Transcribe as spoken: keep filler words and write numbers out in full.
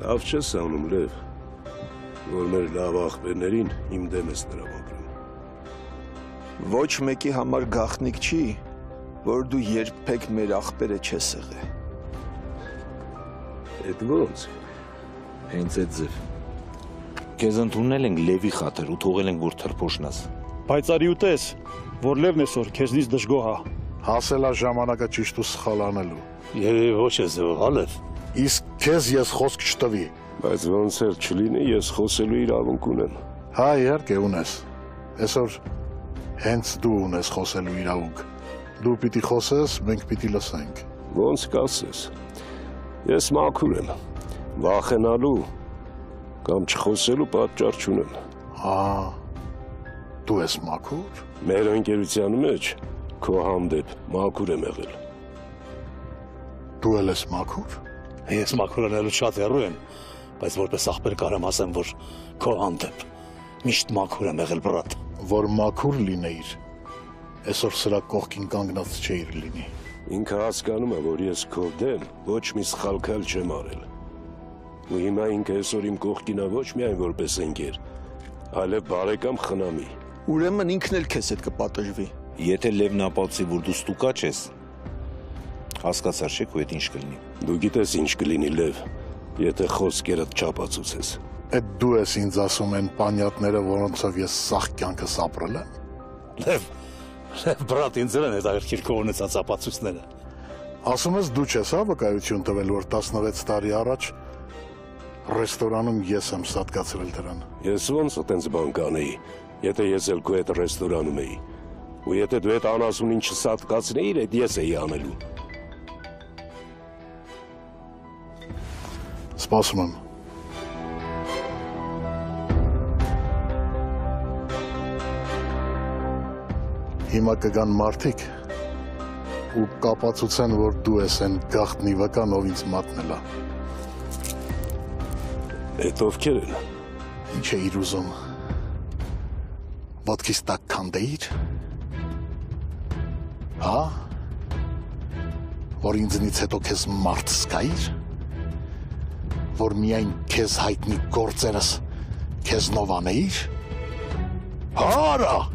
Լավ չես անում, Լև, որ մեր լավ աղբերներին իմ դեմ ես տրամադրում։ Ոչ մեկի համար գաղտնիք չի, որ դու երբեք մեր աղբերը չես եղել։ Էդ ոնց։ Հենց այդ ձև։ Քեզ ընդունել ենք Լևի խաթր ու թողել ենք, որ թրփոշնաս։ Բայց արի ու տես, որ Լևն էսօր քեզնից դժգոհ է։ Հասել է ժամանակը ճիշտ ու սխալ անելու։ Երևի ոչ ես Լև։ Իսկ քեզ ես խոսք չտվի։ Բայց ոնց էլ չլինի, ես խոսելու իրավունք ունեմ։ Հա, իհարկե ունես։ Այսօր հենց դու ունես խոսելու իրավունք։ Դու պիտի խոսես, մենք պիտի լսենք։ Ոնց կասես։ Ես մաքուր եմ, վախենալու կամ չխոսելու պատճառ չունեմ։ Հա, դու ես մաքուր։ Մեր ընկերության մեջ քո հանդեպ մաքուր եմ եղել։ Դու էլ ես մաքուր։ Ես մաքուրանալու շատ հեռու եմ, բայց որպես աղբեր կարամ ասեմ, որ քո հանդեպ միշտ մաքուր եմ եղել, բրատ։ Որ մաքուր լինեիր, այսօր սրա կողքին կանգնած չէիր լինի։ Ինքը հասկանում է, որ ես քո դեմ ոչ մի սխալ քայլ չեմ արել։ Ու հիմա ինքը այսօր իմ կողքին է ոչ միայն որպես ընկեր, այլև բարեկամ խնամի։ Ուրեմն ինքն էլ քեզ հետ կպատժվի։ Եթե Լևն ապացուցի, որ դու ստուկաչ ես, հասկացար չէ՞ քո հետ ինչ կլինի։ Դու գիտես ինչ կլինի, Լև, եթե խոսքերդ չապացուցես։ Այդ դու ես ինձ ասում են պանյատները, որոնցով ես սաղ կյանքս ապրել եմ։ Լև, Լև, բրատ, ինձ են այդ աղերքիր քո ունեցած ապացույցները։ Ասում ես դու չես հա վկայություն տվել, որ տասնվեց տարի առաջ ռեստորանում ես եմ սատկացրել դրան։ Ես ոնց այդպես բան կանեի, եթե ես էլ քո հետ ռեստորանում էի։ Ու եթե դու այդ անասունին չսատկացնեիր, այդ ես էի անելու։ Սպասում եմ։ Հիմա կգան մարդիկ ու կապացուցեն, որ դու ես են գաղտնի վկան, ով ինձ մատնել է։ Էդ ովքեր են։ Ինչ էիր ուզում։ Ոտքիս տակ քանդեիր։ Հա։ Որ ինձնից հետո քեզ մարդ զգայիր։ Որ միայն քեզ հայտնի գործերս քեզնով անեիր։ Հա, արա։